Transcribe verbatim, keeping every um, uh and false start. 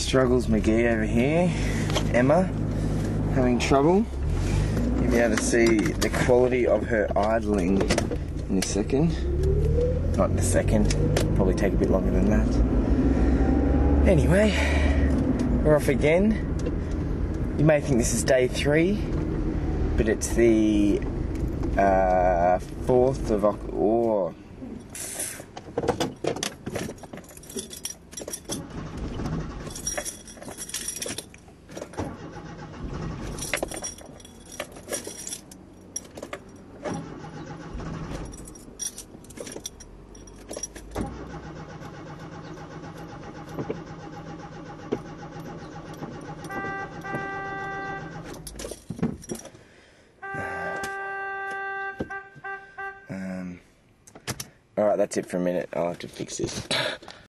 struggles McGee over here. Emma, having trouble. You'll be able to see the quality of her idling in a second. Not in a second, probably take a bit longer than that. Anyway, we're off again. You may think this is day three, but it's the uh, fourth of October. Oh. Alright, that's it for a minute. I'll have to fix this.